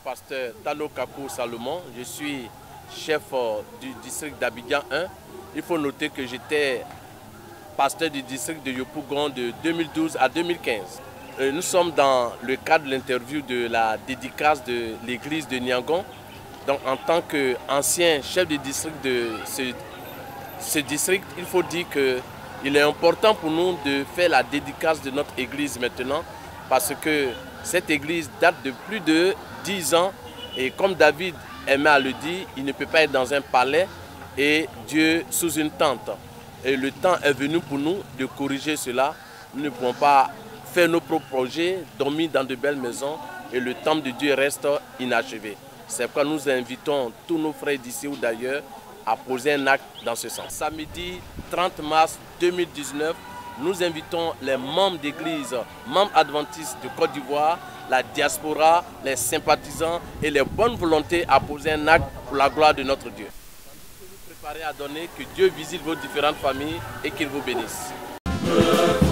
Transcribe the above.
pasteur Talo Kakou Salomon. Je suis chef du district d'Abidjan 1. Il faut noter que j'étais pasteur du district de Yopougon de 2012 à 2015. Nous sommes dans le cadre de l'interview de la dédicace de l'église de Niangon. Donc en tant qu'ancien chef de district de ce district, il faut dire qu'il est important pour nous de faire la dédicace de notre église maintenant, parce que cette église date de plus de 10 ans et comme David aimait à le dire, il ne peut pas être dans un palais et Dieu sous une tente. Et le temps est venu pour nous de corriger cela. Nous ne pouvons pas faire nos propres projets, dormir dans de belles maisons et le temple de Dieu reste inachevé. C'est pourquoi nous invitons tous nos frères d'ici ou d'ailleurs à poser un acte dans ce sens. Samedi 30 mars 2019, nous invitons les membres d'église, membres adventistes de Côte d'Ivoire, la diaspora, les sympathisants et les bonnes volontés à poser un acte pour la gloire de notre Dieu. Préparez à donner, que Dieu visite vos différentes familles et qu'il vous bénisse.